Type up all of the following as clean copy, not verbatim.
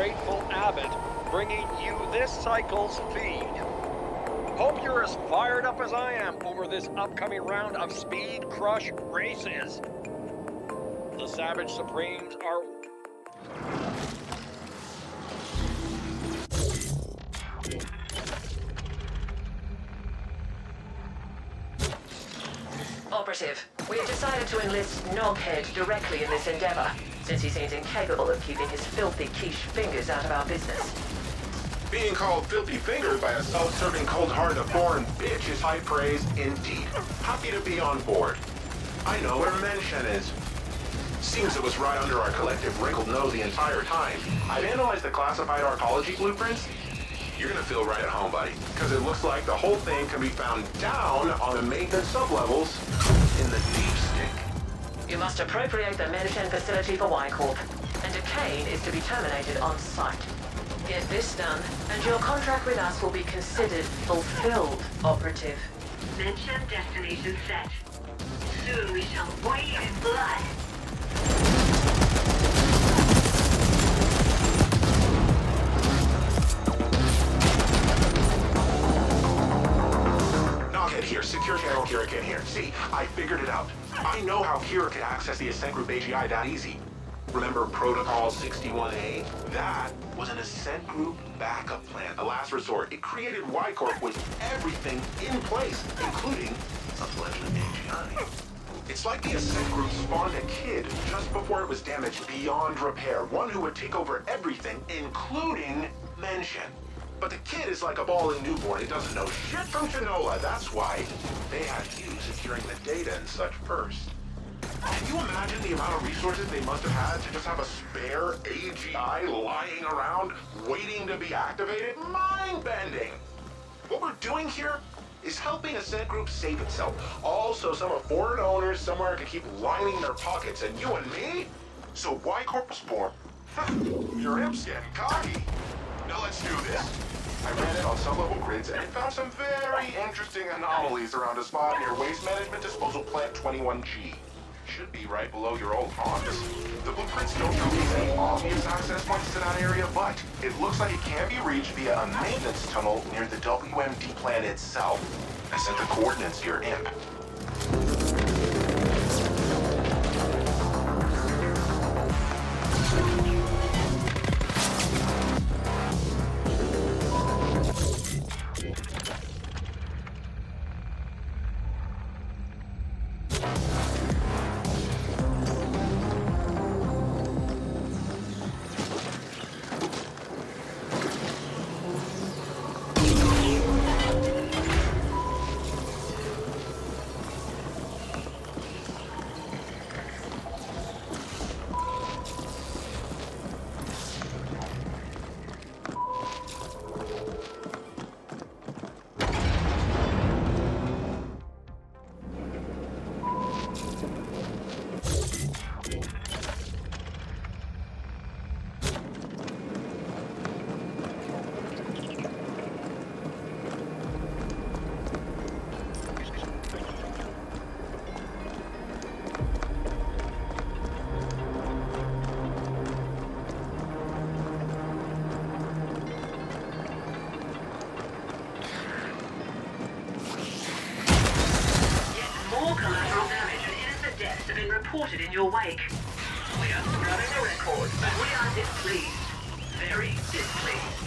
Grateful Abbott, bringing you this cycle's feed. Hope you're as fired up as I am over this upcoming round of Speed Crush races. The Savage Supremes are... Operative, we have decided to enlist Noghead directly in this endeavor, since he seems incapable of keeping his filthy quiche fingers out of our business. Being called filthy fingers by a self-serving, cold-hearted, foreign bitch is high praise indeed. Happy to be on board. I know where Menshen is. Seems it was right under our collective wrinkled nose the entire time. I've analyzed the classified arcology blueprints. You're gonna feel right at home, buddy, because it looks like the whole thing can be found down on the maintenance sublevels in the deep stick. You must appropriate the Menshen facility for Y-Corp, and Decane is to be terminated on site. Get this done, and your contract with us will be considered fulfilled, Operative. Menshen destination set. Soon we shall wade in blood. Noghead here, secure channel Kira in here. See, I figured it out. I know how Kira could access the Ascent Group AGI that easy. Remember Protocol 61A? That was an Ascent Group backup plan, a last resort. It created Y-Corp with everything in place, including a fledgling AGI. It's like the Ascent Group spawned a kid just before it was damaged beyond repair, one who would take over everything, including Menshen. But the kid is like a bawling newborn. It doesn't know shit from Shinola. That's why they had you securing the data and such first. Can you imagine the amount of resources they must have had to just have a spare AGI lying around, waiting to be activated? Mind-bending! What we're doing here is helping Ascent Group save itself. Also, some of foreign owners somewhere can keep lining their pockets, and you and me? So Y-Corp was born. Your imp's getting cocky. Now let's do this. I ran it on some level grids, and it found some very interesting anomalies around a spot near Waste Management Disposal Plant 21G. Should be right below your old ponds. The blueprints don't showcase any obvious access points to that area, but it looks like it can be reached via a maintenance tunnel near the WMD plant itself. I sent the coordinates to your imp. Reported in your wake. We are scrubbing the record, but we are displeased. Very displeased.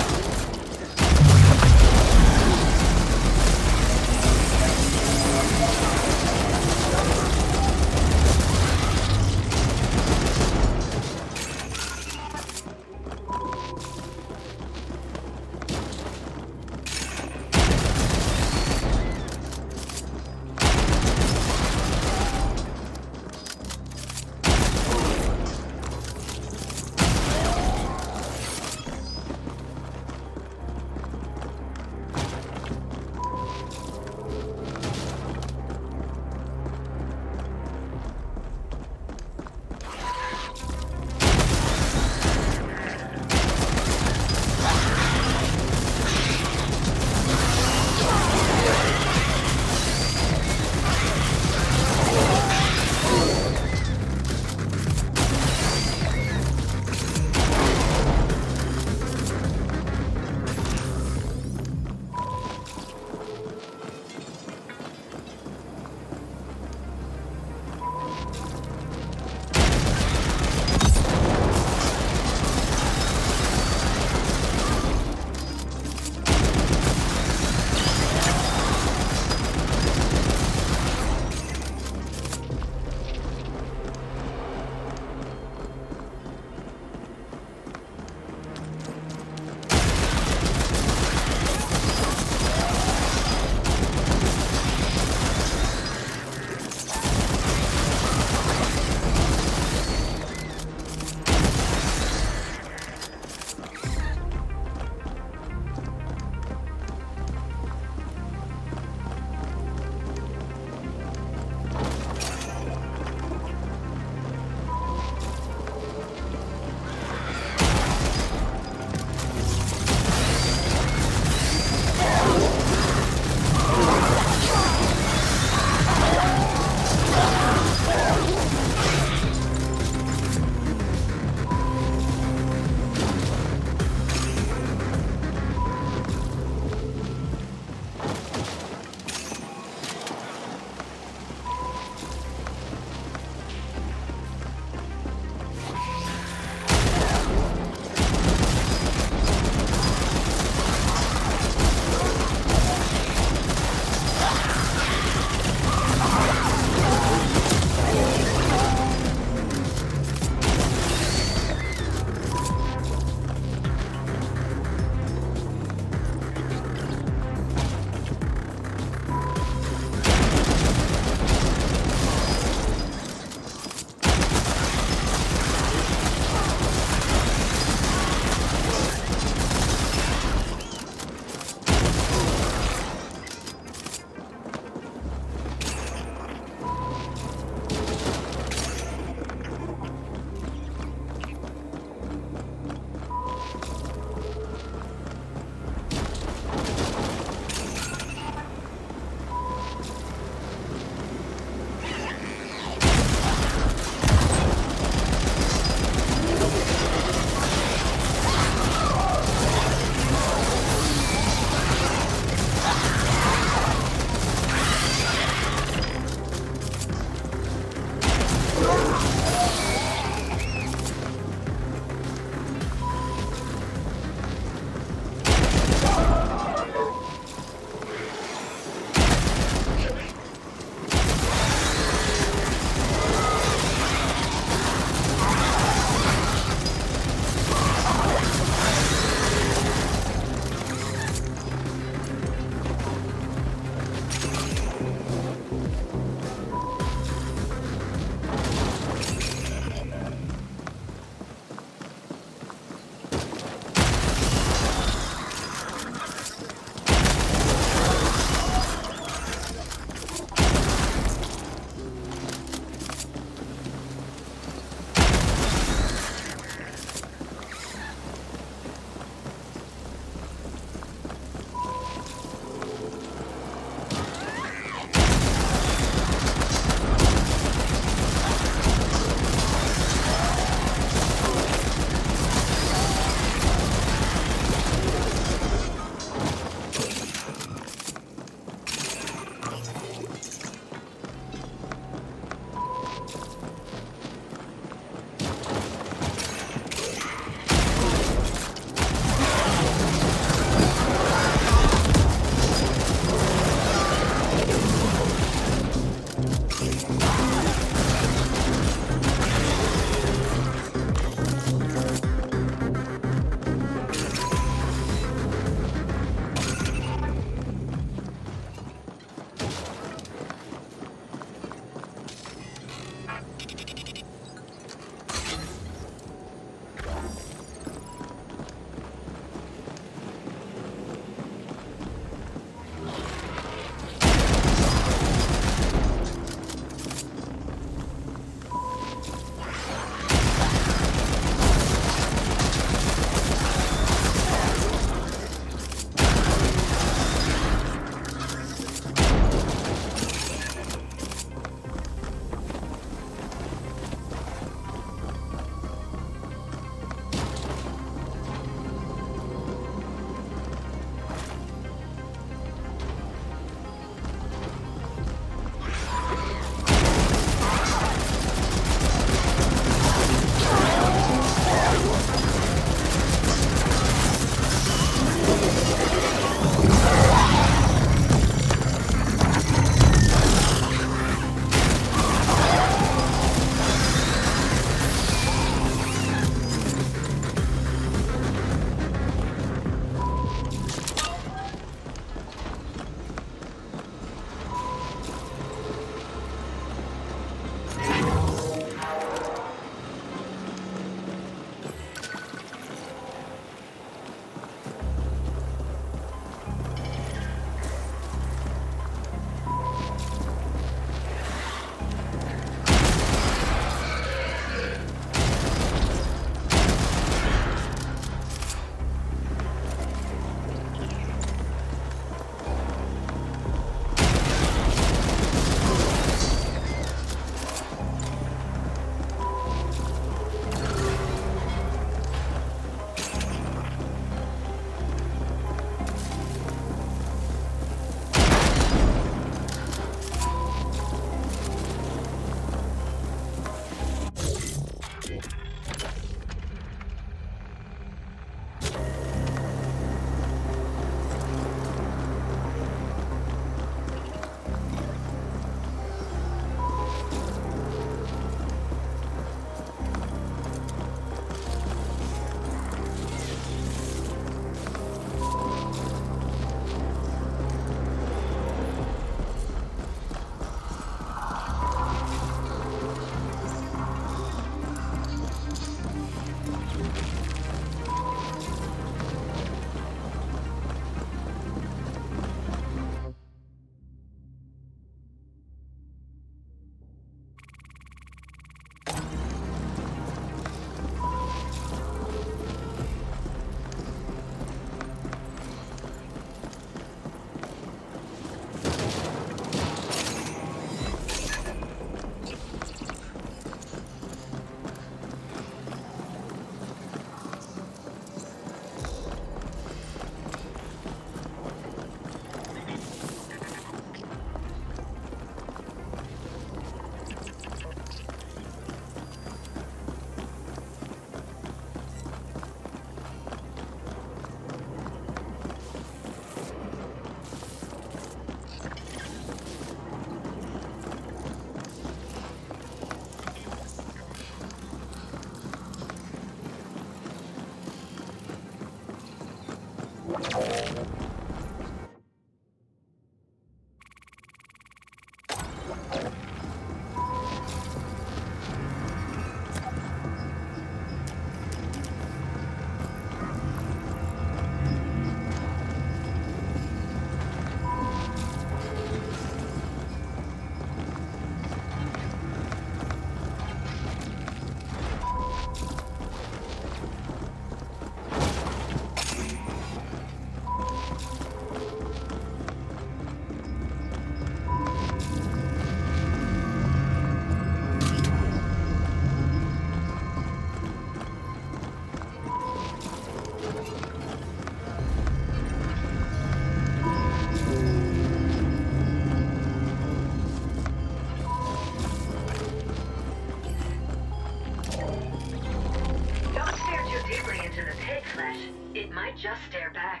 into the pit flesh, it might just stare back.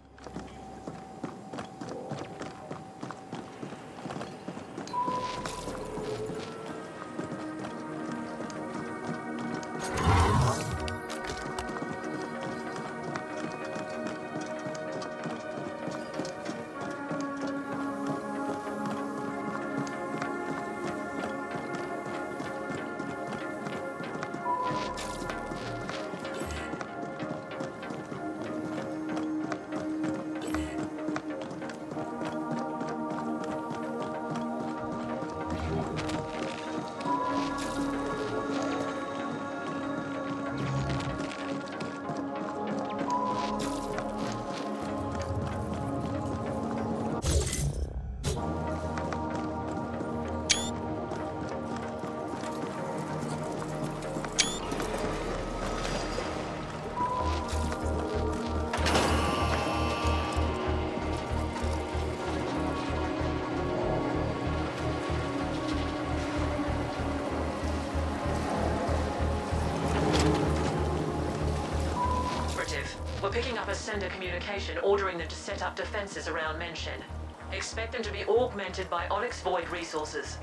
We're picking up a sender communication ordering them to set up defenses around Menshen. Expect them to be augmented by Onyx Void resources.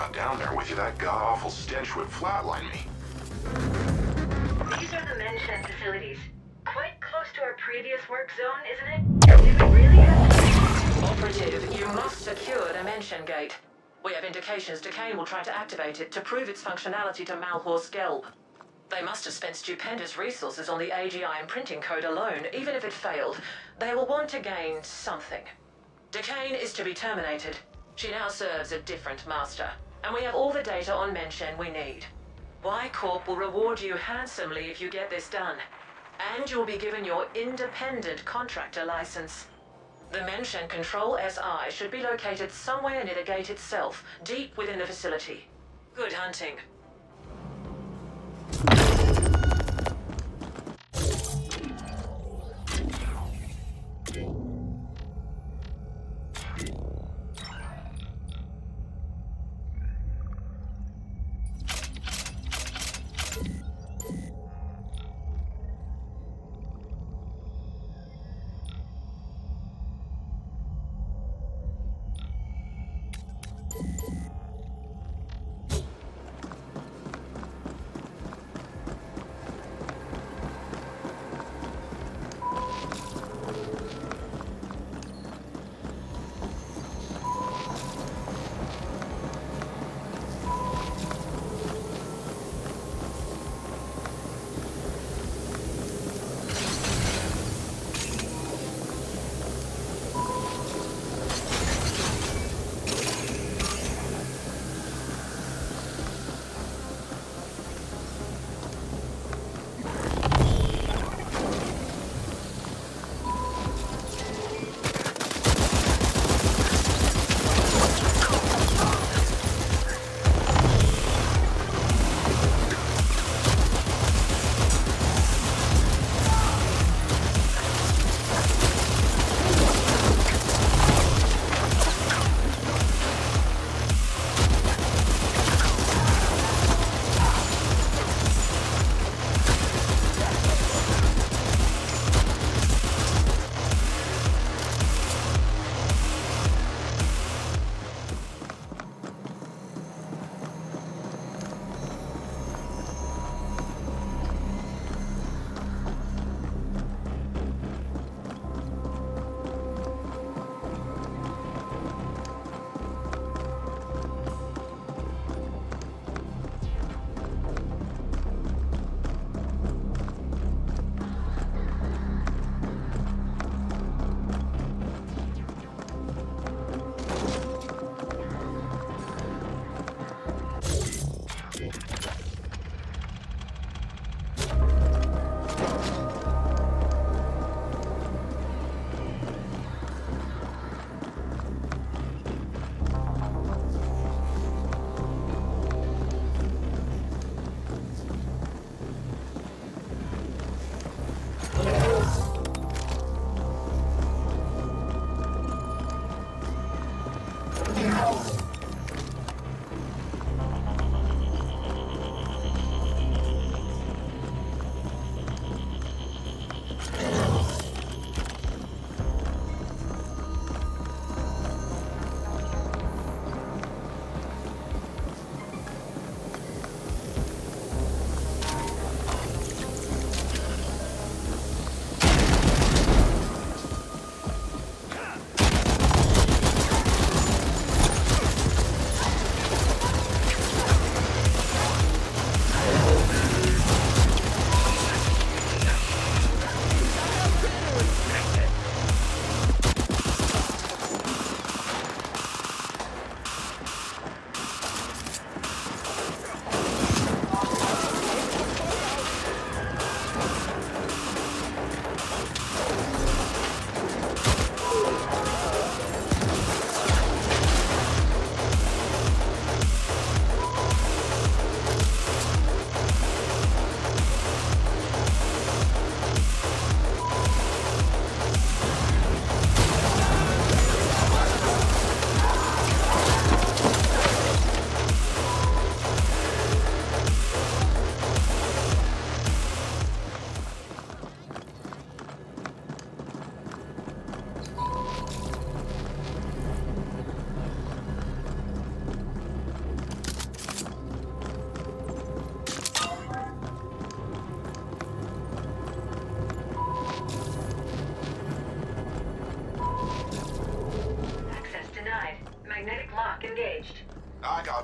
got down there with you, that god-awful stench would flatline me. These are the Mention facilities. Quite close to our previous work zone, isn't it? Do we really have to... Operative, you must secure the Mention gate. We have indications Decane will try to activate it to prove its functionality to Malhor's Gelb. They must have spent stupendous resources on the AGI imprinting code alone. Even if it failed, they will want to gain something. Decane is to be terminated. She now serves a different master, and we have all the data on Mention we need. Y Corp will reward you handsomely if you get this done, and you will be given your independent contractor license. The Mention Control SI should be located somewhere near the gate itself, deep within the facility. Good hunting.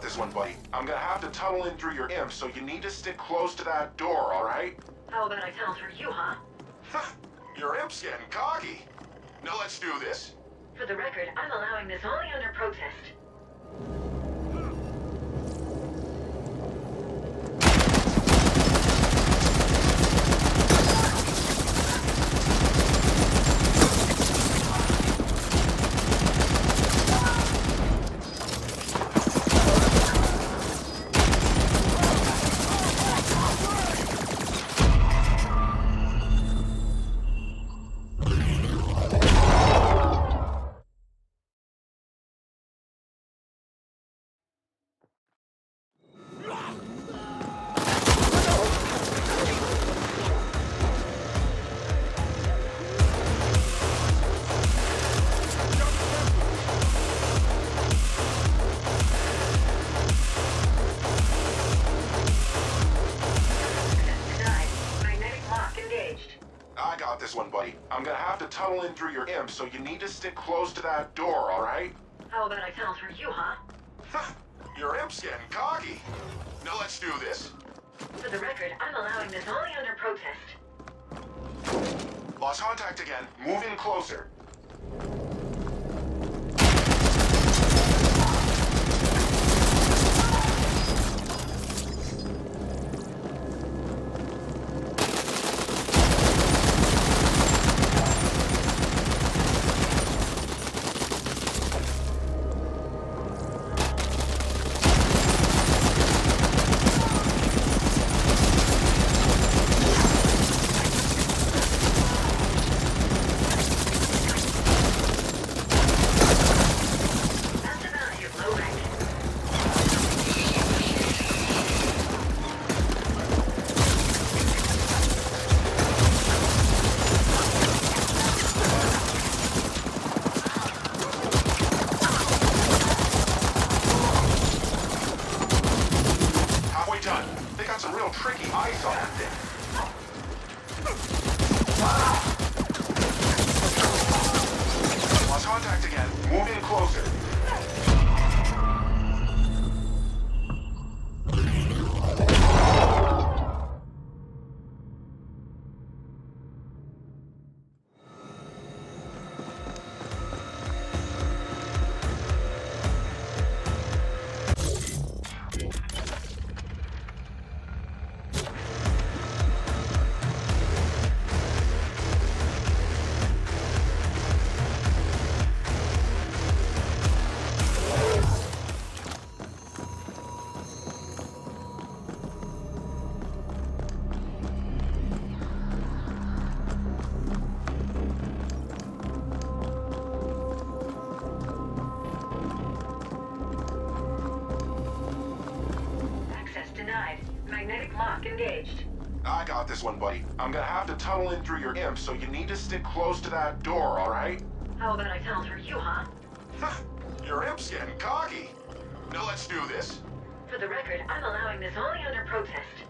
this one, buddy. I'm gonna have to tunnel in through your imp, so you need to stick close to that door, alright? How about I tunnel through you, huh? Your imp's getting cocky. Now let's do this. For the record, I'm allowing this only under protest. This one, buddy. I'm gonna have to tunnel in through your imp, so you need to stick close to that door, alright? How about I tunnel through you, huh? Your imp's getting cocky. Now let's do this. For the record, I'm allowing this only under protest. Lost contact again. Move in closer. Engaged. I got this one, buddy. I'm gonna have to tunnel in through your imp, so you need to stick close to that door, alright? How about I tunnel through you, huh? Your imp's getting cocky. Now let's do this. For the record, I'm allowing this only under protest.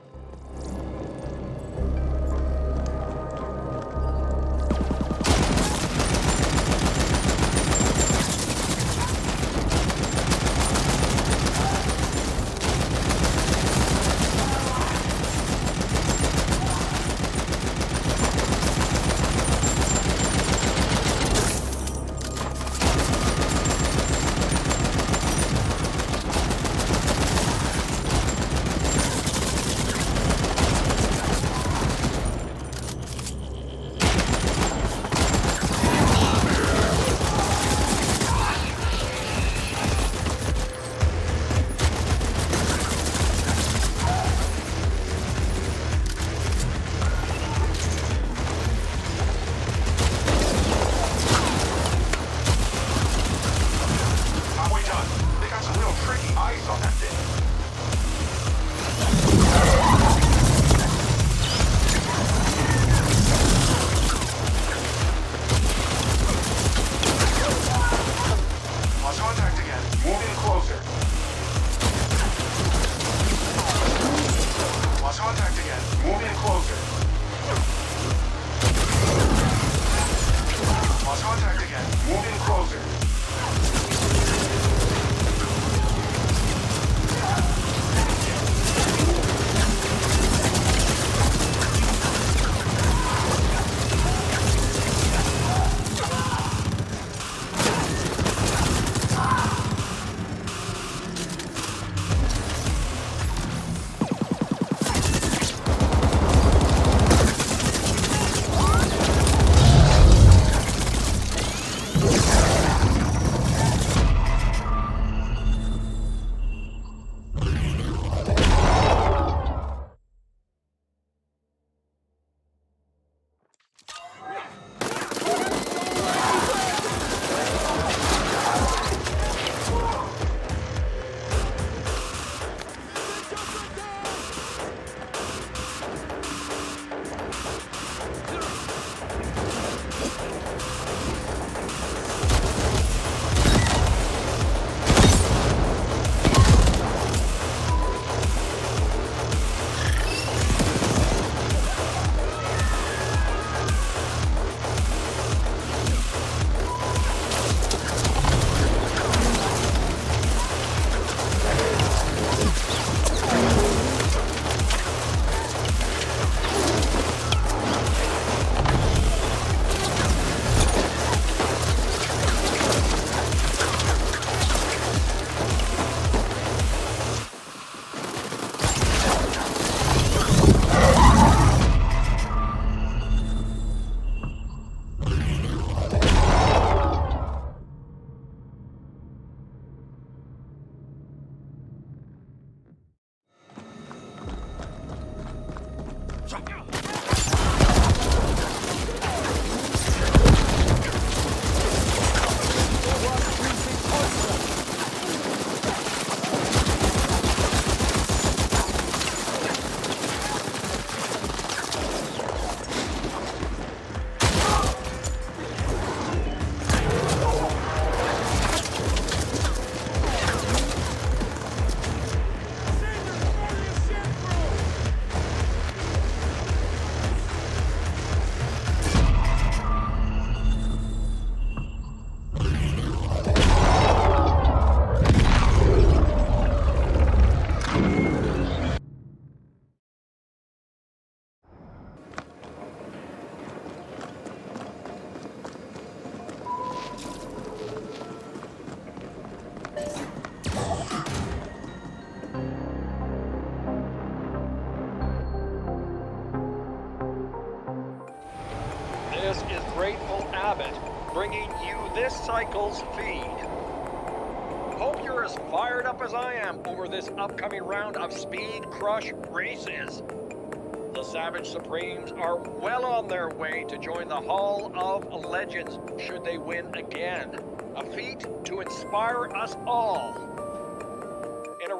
Abbott, bringing you this cycle's feed. Hope you're as fired up as I am over this upcoming round of Speed Crush races. The Savage Supremes are well on their way to join the Hall of Legends should they win again. A feat to inspire us all. In a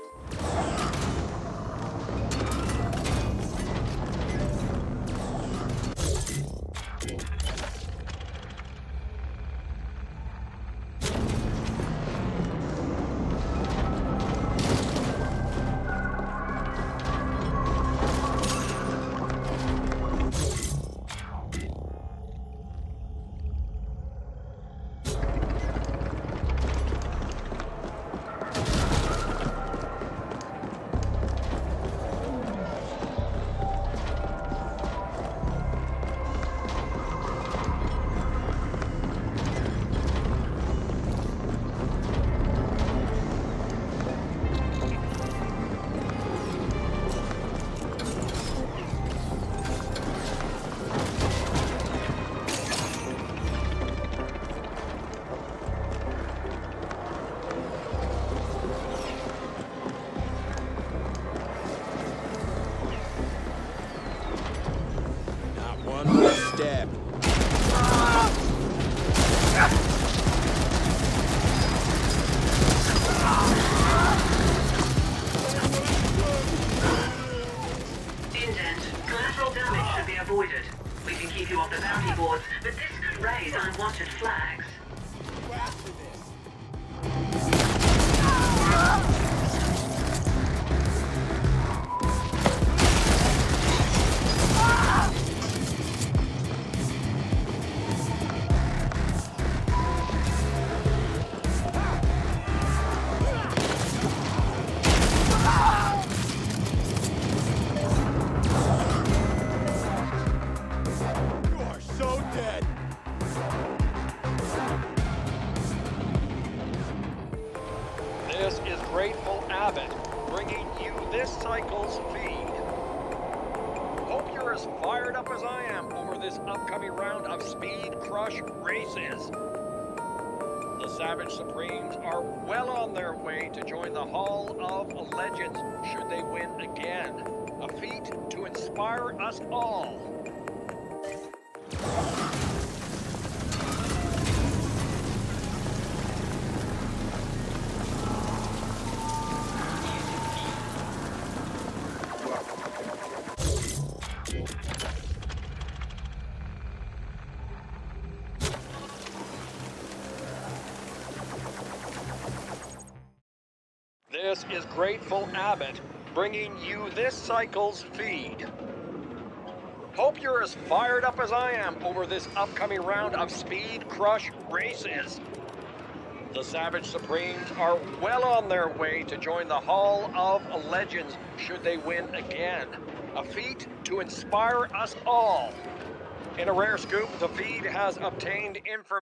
Step. Indent. Collateral damage should be avoided. We can keep you off the bounty boards, but this could raise unwanted flags. This is Grateful Abbott, bringing you this cycle's feed. Hope you're as fired up as I am over this upcoming round of Speed Crush races. The Savage Supremes are well on their way to join the Hall of Legends should they win again. A feat to inspire us all. This is Grateful Abbott, bringing you this cycle's feed. Hope you're as fired up as I am over this upcoming round of Speed Crush races. The Savage Supremes are well on their way to join the Hall of Legends should they win again. A feat to inspire us all. In a rare scoop, the feed has obtained information.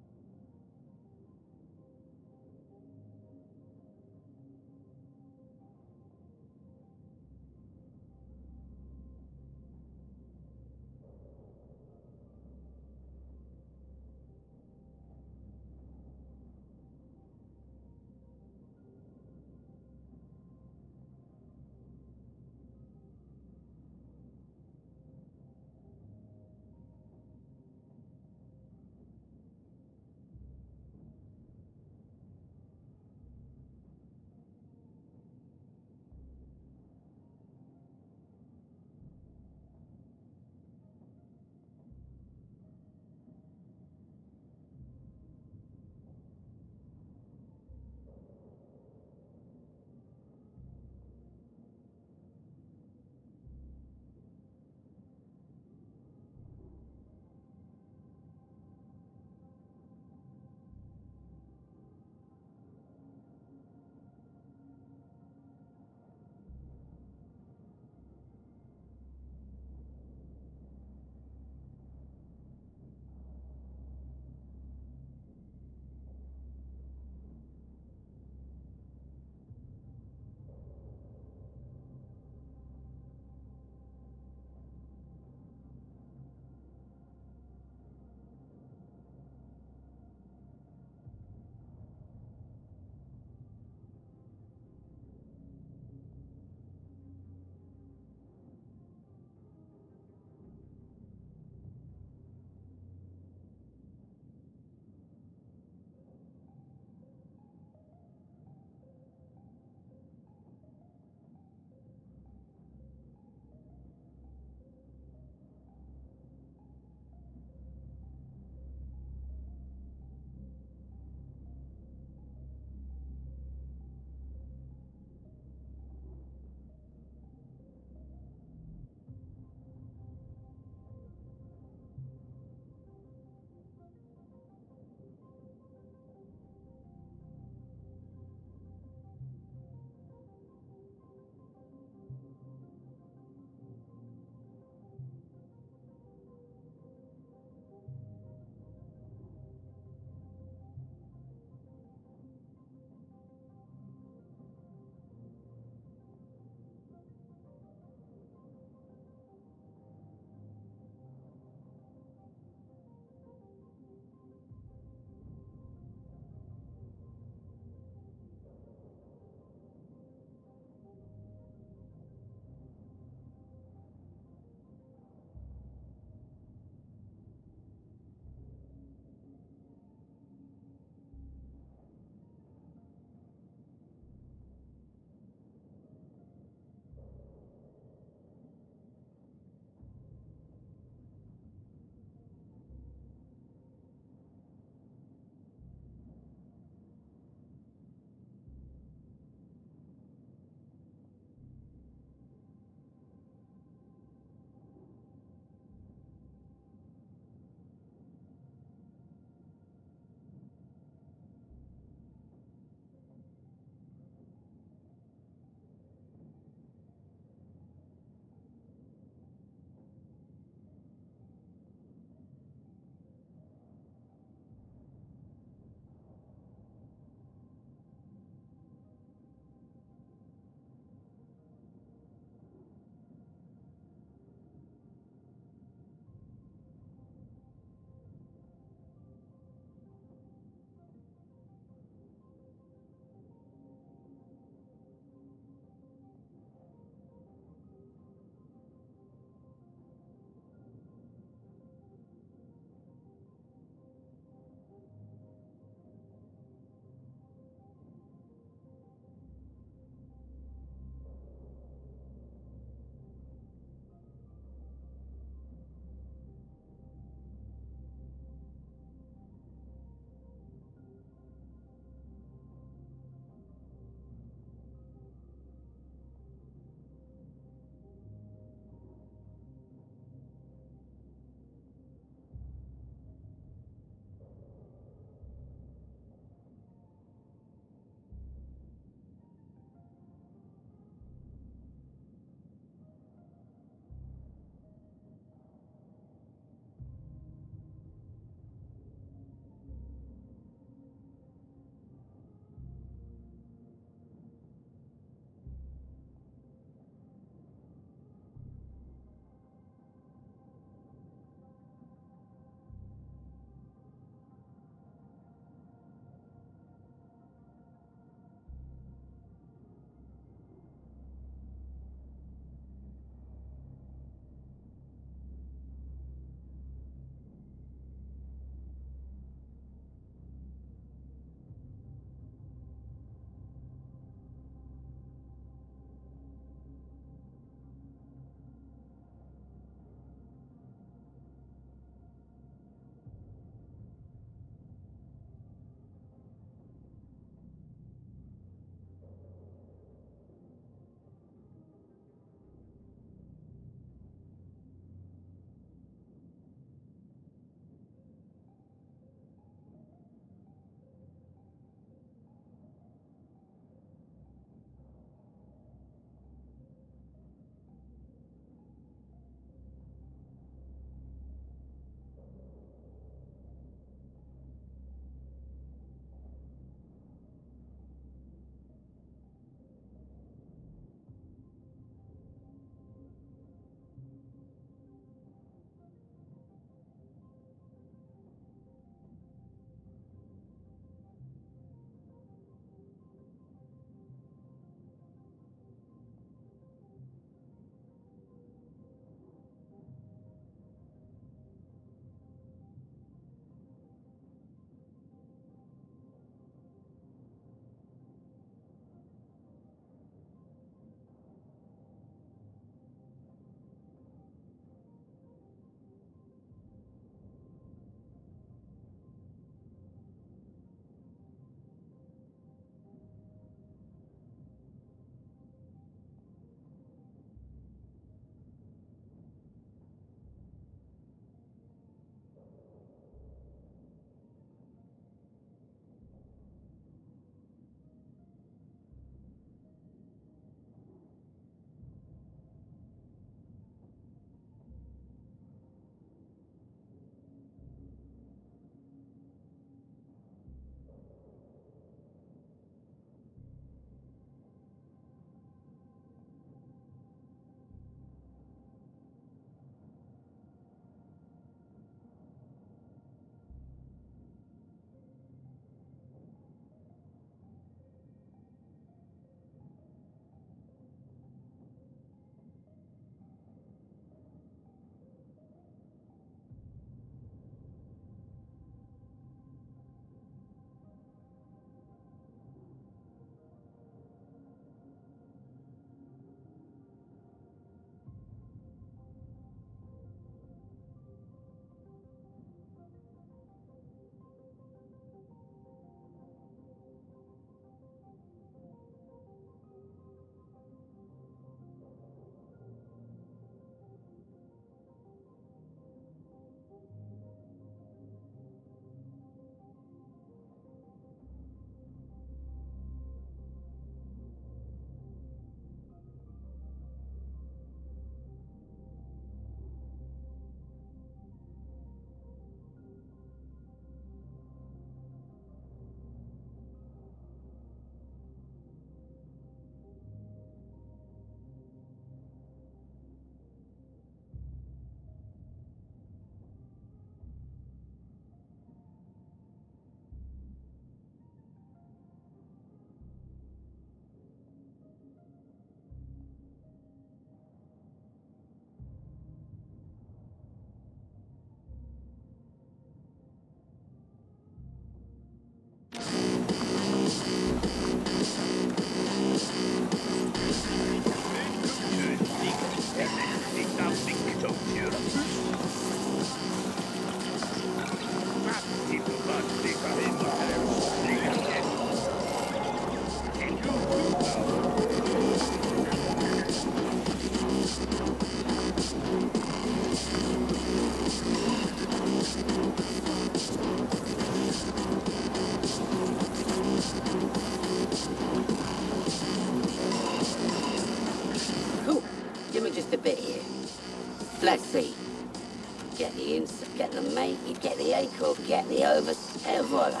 Let's see. Get the insert, get the mate, you get the ankle, get the over, et voila.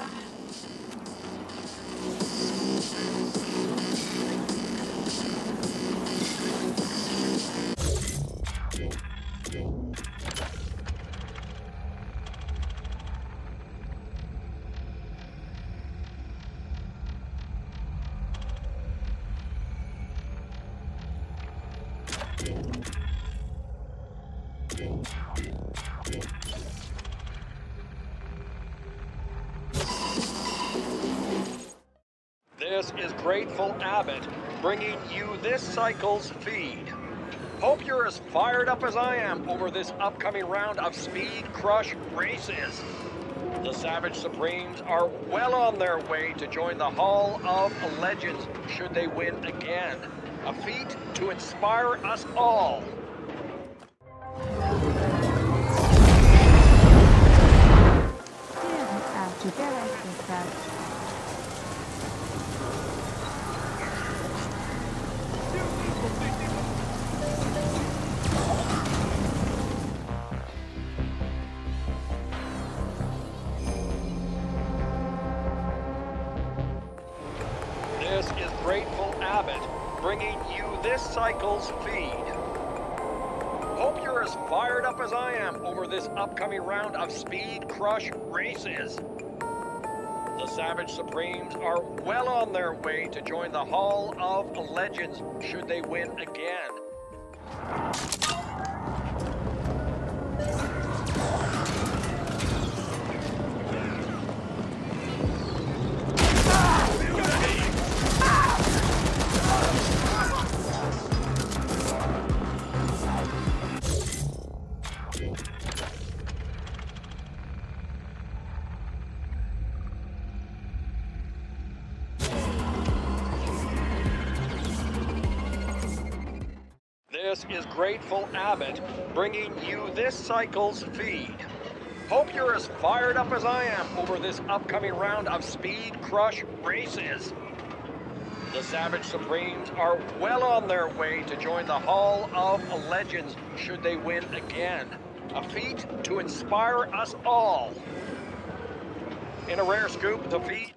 This is Grateful Abbott, bringing you this cycle's feed. Hope you're as fired up as I am over this upcoming round of Speed Crush races. The Savage Supremes are well on their way to join the Hall of Legends should they win again. A feat to inspire us all. This is Grateful Abbott, bringing you this cycle's feed. Hope you're as fired up as I am over this upcoming round of Speed Crush races. The Savage Supremes are well on their way to join the Hall of Legends should they win again. This is Grateful Abbott, bringing you this cycle's feed. Hope you're as fired up as I am over this upcoming round of Speed Crush races. The Savage Supremes are well on their way to join the Hall of Legends should they win again. A feat to inspire us all. In a rare scoop, the feat.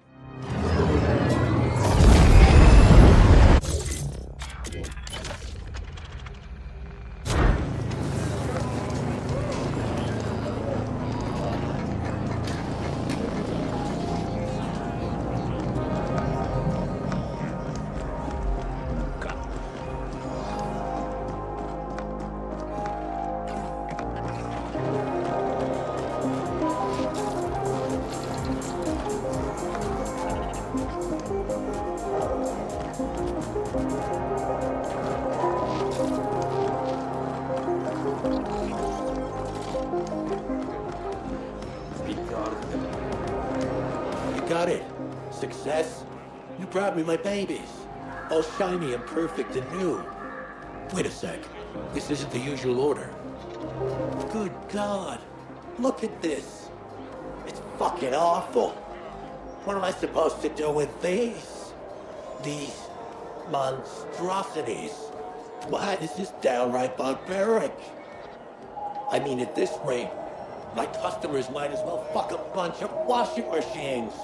Got it. Success. You brought me my babies. All shiny and perfect and new. Wait a sec. This isn't the usual order. Good God. Look at this. It's fucking awful. What am I supposed to do with these? These monstrosities. Why, this is downright barbaric. I mean, at this rate, my customers might as well fuck a bunch of washing machines.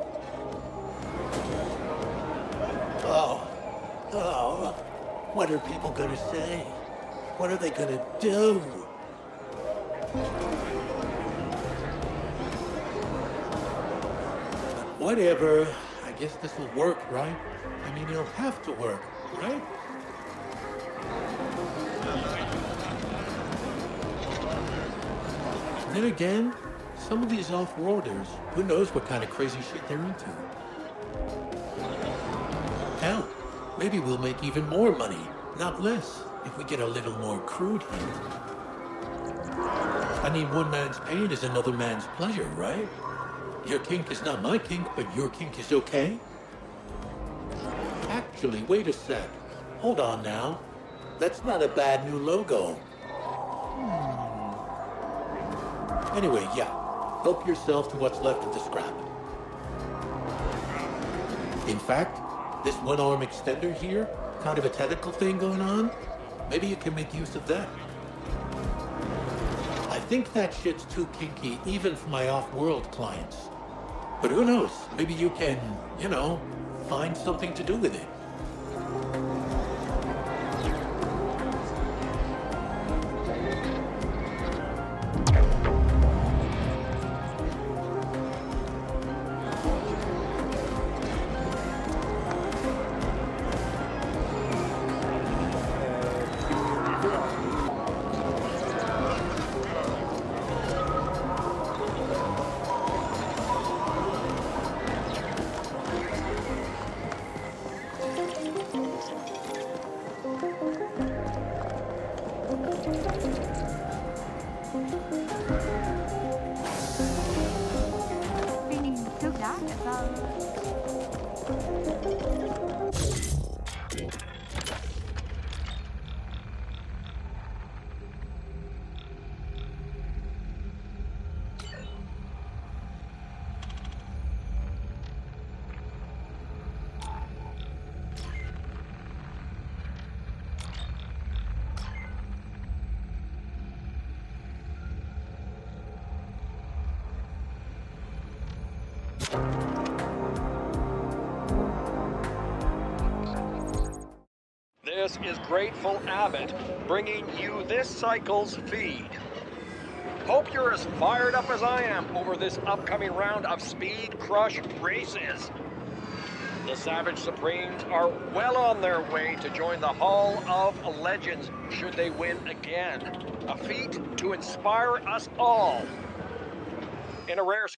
Oh, what are people gonna say? What are they gonna do? Whatever, I guess this will work, right? I mean, it'll have to work, right? Then again, some of these off-worlders, who knows what kind of crazy shit they're into. Hell, maybe we'll make even more money, not less, if we get a little more crude here. I mean, one man's pain is another man's pleasure, right? Your kink is not my kink, but your kink is okay? Actually, wait a sec. Hold on now. That's not a bad new logo. Anyway, yeah. Help yourself to what's left of the scrap. In fact, this one-arm extender here, kind of a technical thing going on, maybe you can make use of that. think that shit's too kinky even for my off-world clients. But who knows? Maybe you can, find something to do with it. Trước đó là sao? This is Grateful Abbott, bringing you this cycle's feed. Hope you're as fired up as I am over this upcoming round of Speed Crush races. The Savage Supremes are well on their way to join the Hall of Legends should they win again. A feat to inspire us all. In a rare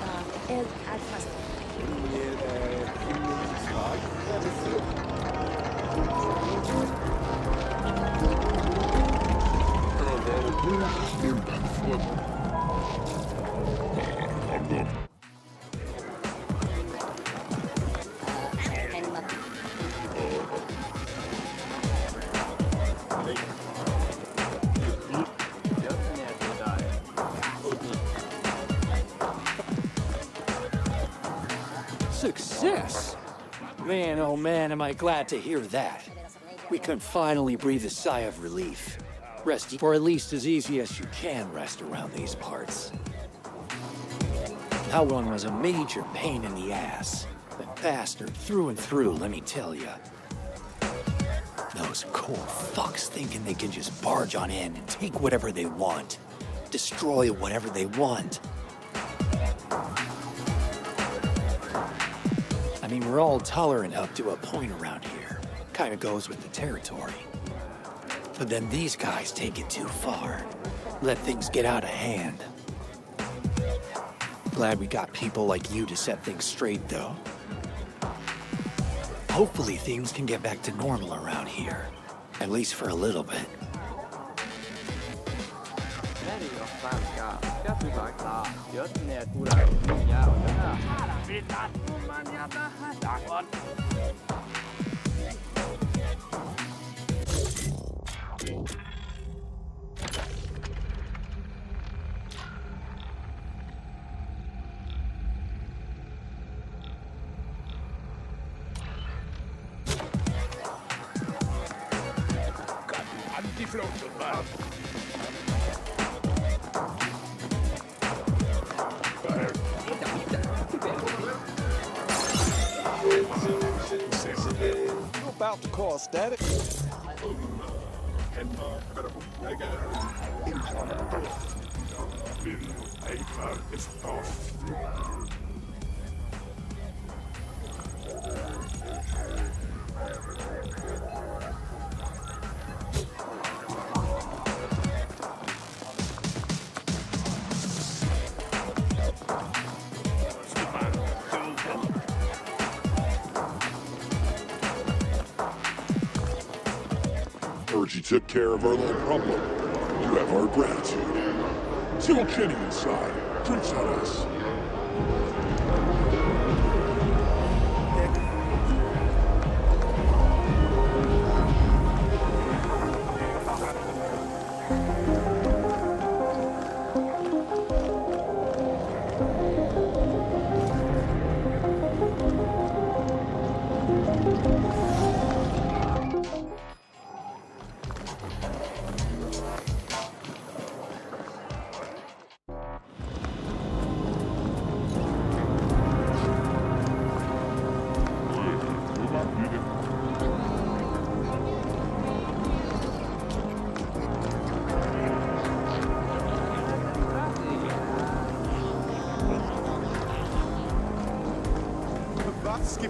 Success? Man, oh man, am I glad to hear that. We can finally breathe a sigh of relief. Rest for at least as easy as you can rest around these parts. That one was a major pain in the ass. That bastard through and through, let me tell ya. Those core fucks thinking they can just barge on in and take whatever they want. Destroy whatever they want. I mean, we're all tolerant up to a point around here. Kinda goes with the territory. But then these guys take it too far. Let things get out of hand. Glad we got people like you to set things straight, though. Hopefully things can get back to normal around here. At least for a little bit. About to cause static. Heard you took care of our little problem. You have our gratitude. Still Kenny inside. Drinks on us. Skip.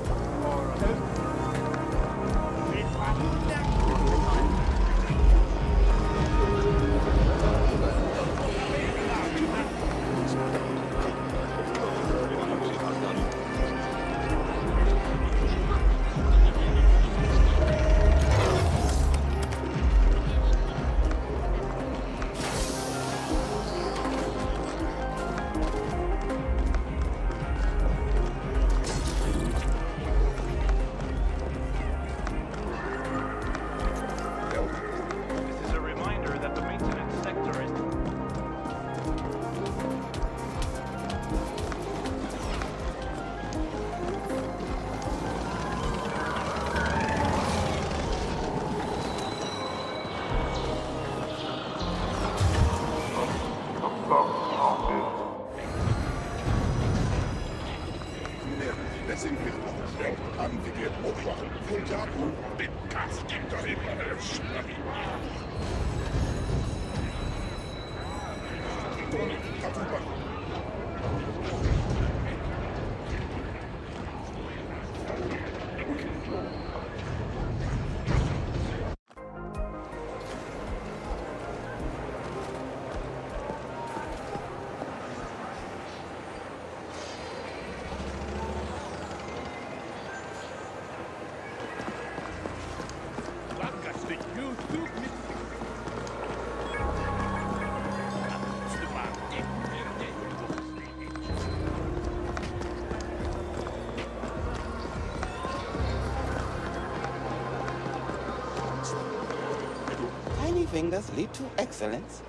fingers lead to excellence.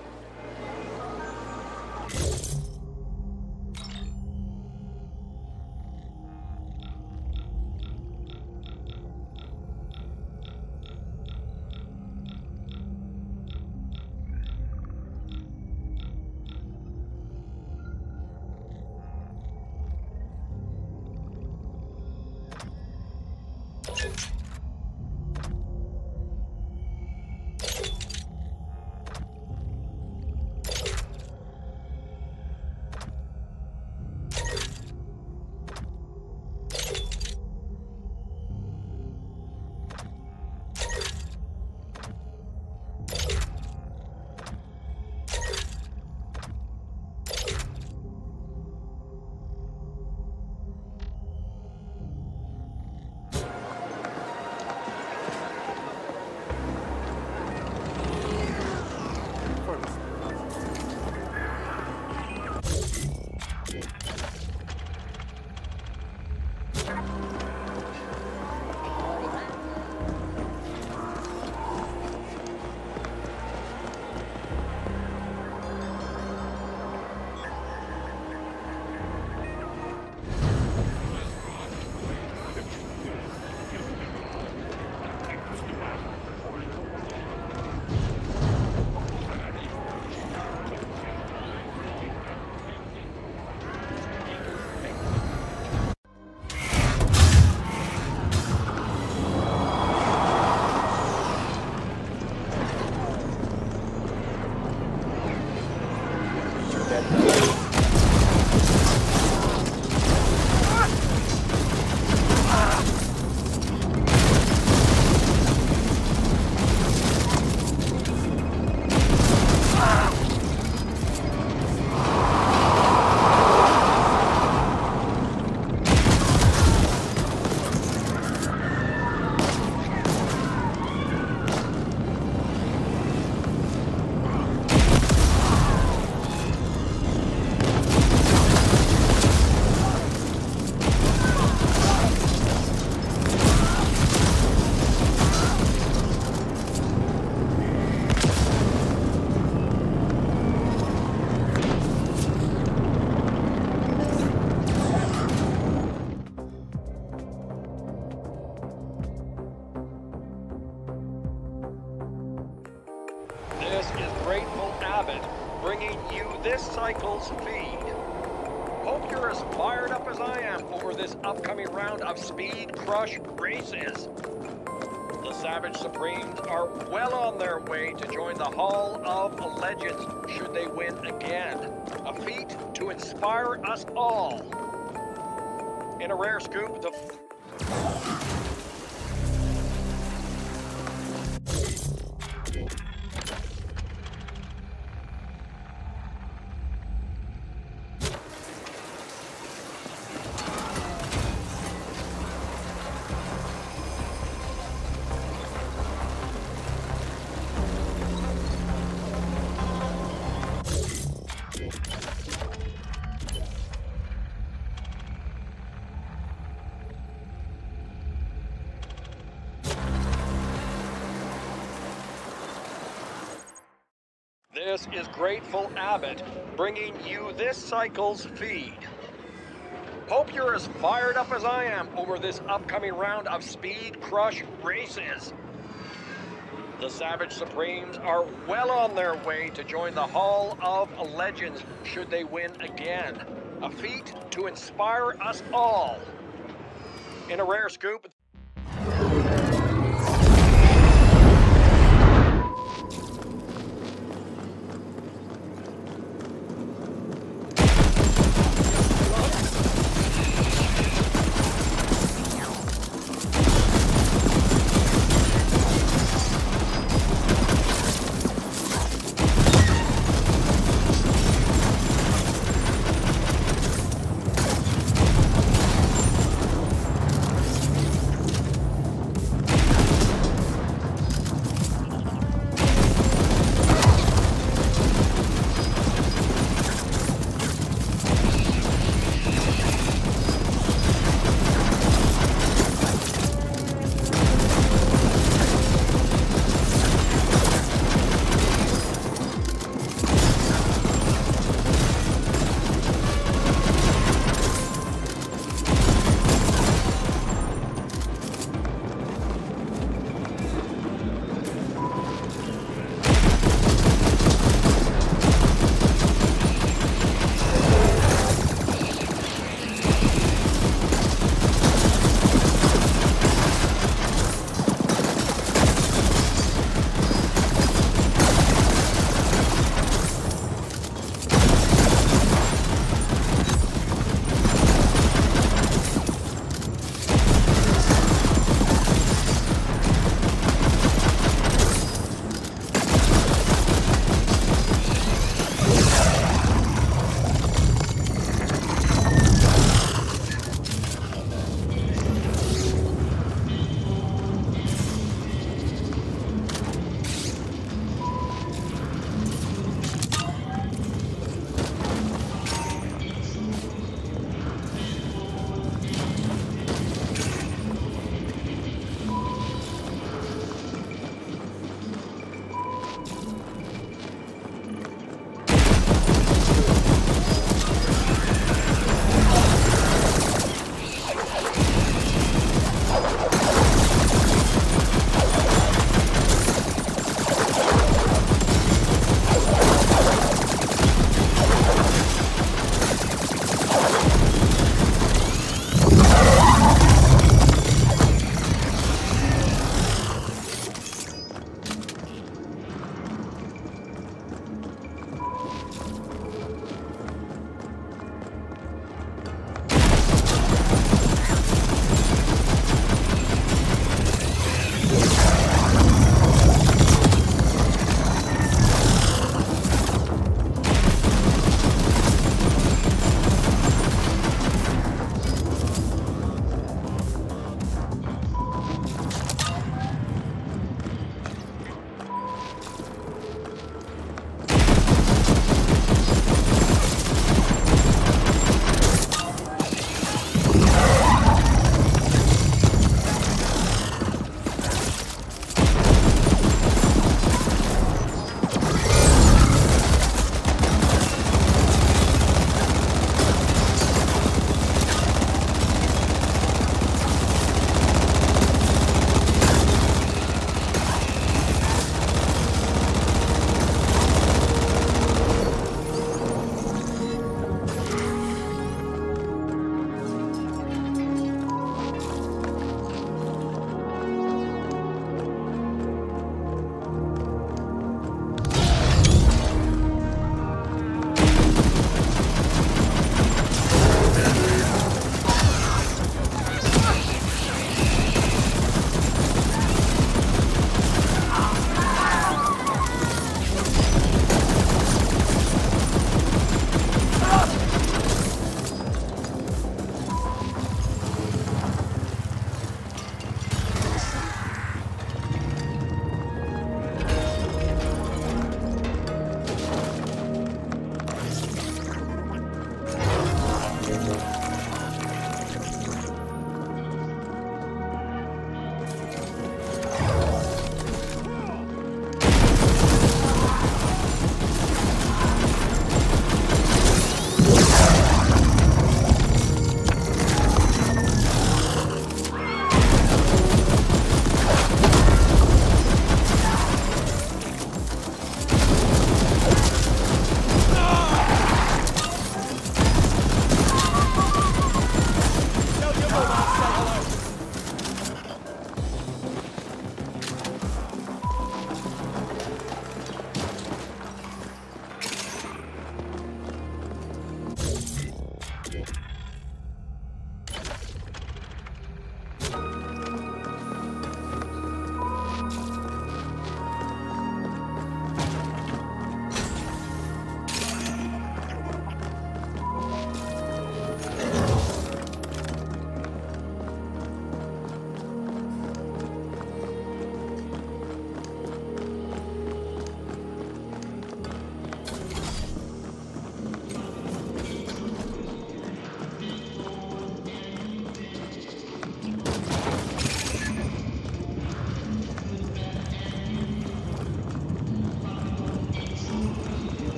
bringing you this cycle's feed. Hope you're as fired up as I am over this upcoming round of Speed Crush races. The Savage Supremes are well on their way to join the Hall of Legends should they win again. A feat to inspire us all. In a rare scoop, the... This is Grateful Abbott, bringing you this cycle's feed. Hope you're as fired up as I am over this upcoming round of Speed Crush races. The Savage Supremes are well on their way to join the Hall of Legends should they win again. A feat to inspire us all. In a rare scoop...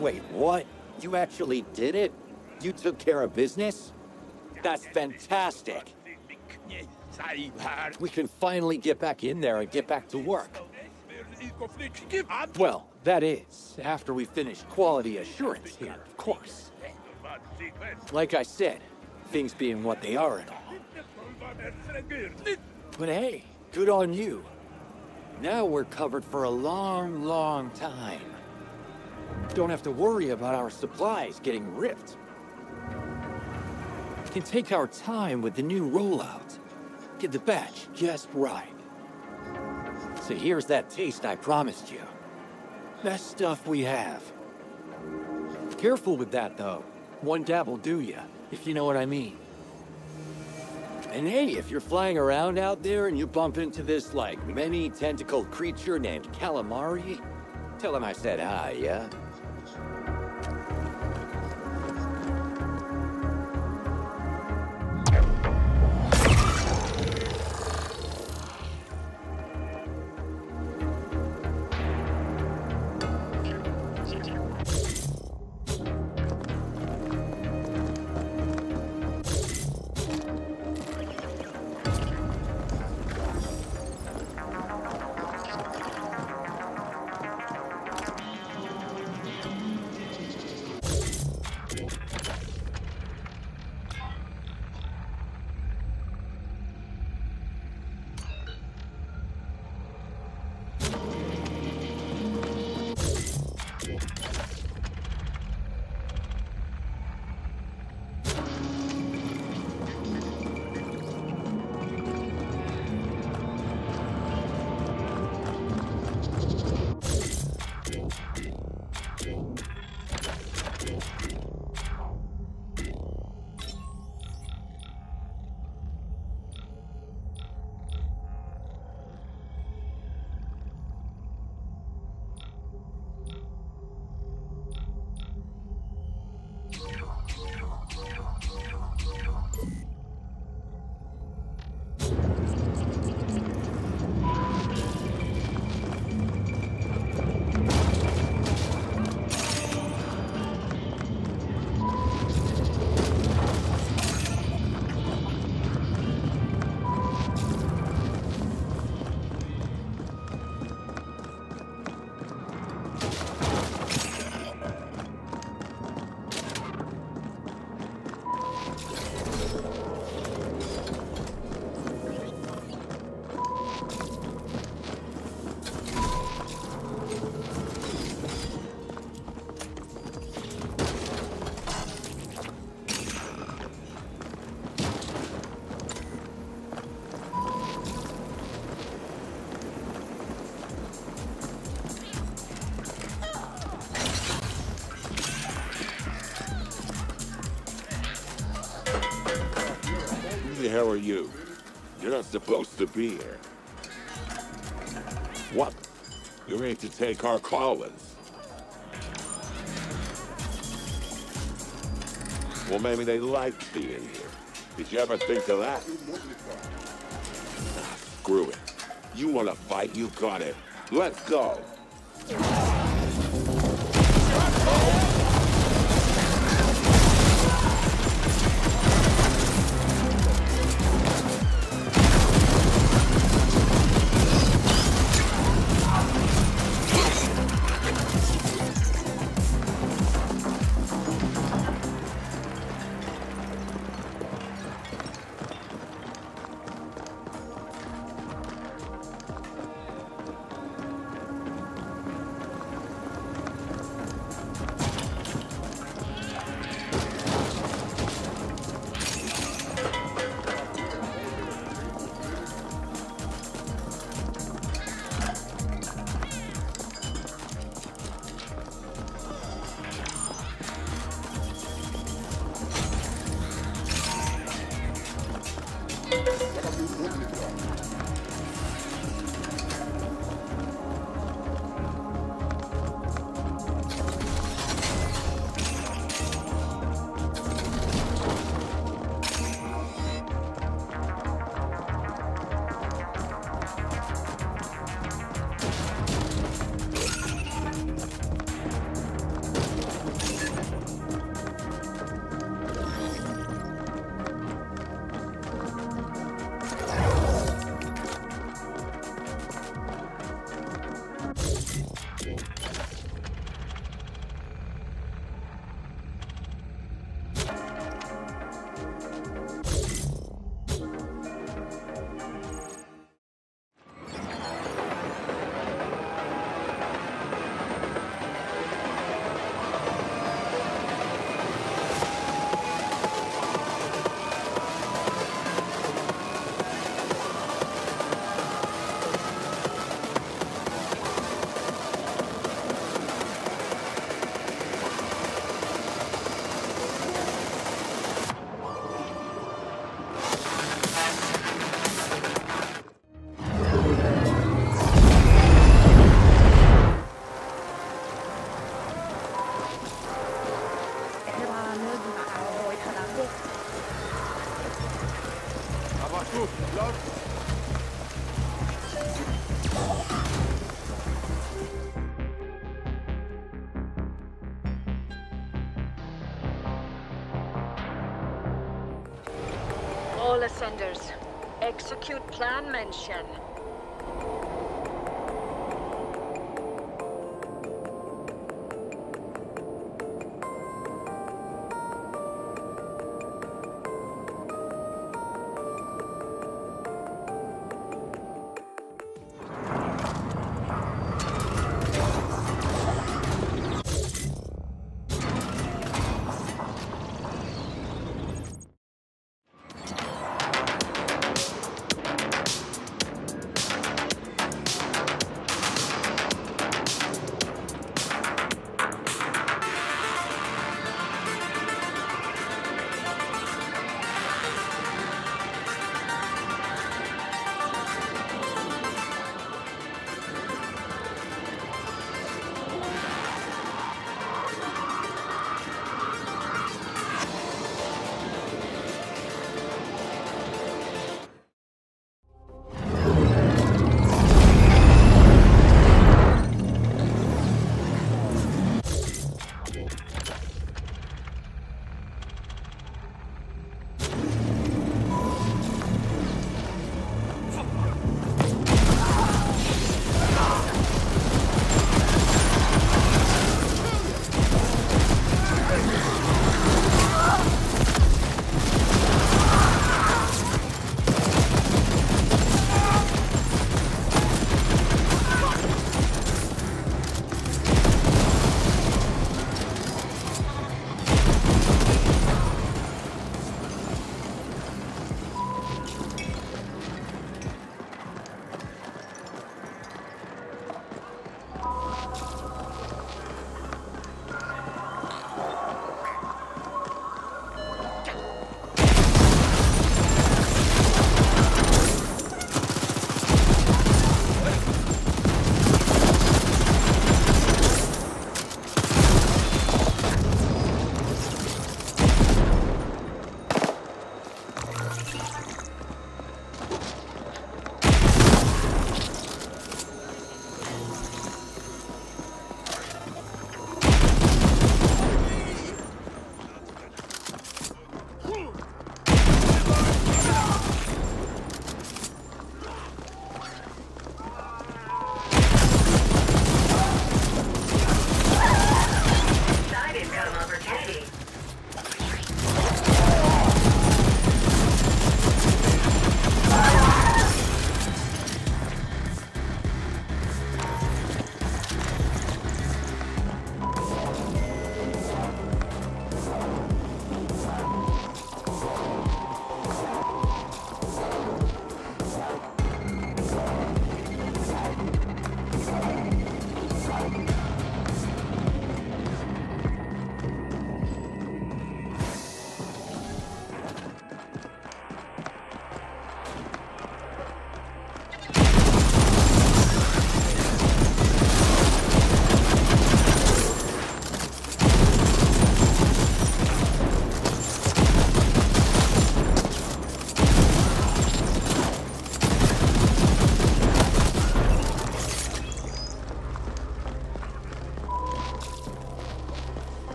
Wait, what? You actually did it? You took care of business? That's fantastic. We can finally get back in there and get back to work. Well, that is, after we finish quality assurance here, of course. Like I said, things being what they are and all. But hey, good on you. Now we're covered for a long, long time. Don't have to worry about our supplies getting ripped. We can take our time with the new rollout. Get the batch just right. So here's that taste I promised you. Best stuff we have. Careful with that, though. One dab will do ya, if you know what I mean. And hey, if you're flying around out there and you bump into this, like, many-tentacled creature named Calamari, tell him I said hi, yeah? Who the hell are you? You're not supposed to be here. What? You're ready to take our callers? Well, maybe they like being here. Did you ever think of that? Ah, screw it. You want to fight? You got it. Let's go. son. All ascenders, execute plan mention.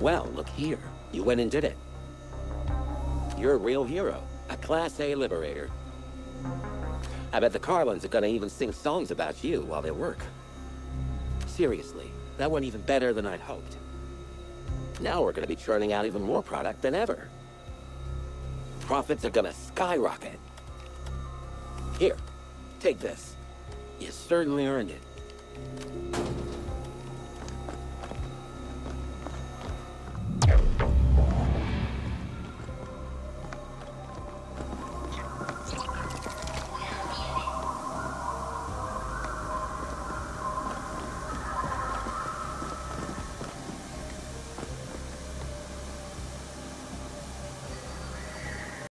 Well, look here. You went and did it. You're a real hero. A Class A liberator. I bet the Carlins are gonna even sing songs about you while they work. Seriously, that went even better than I'd hoped. Now we're gonna be churning out even more product than ever. Profits are gonna skyrocket. Here, take this. You certainly earned it.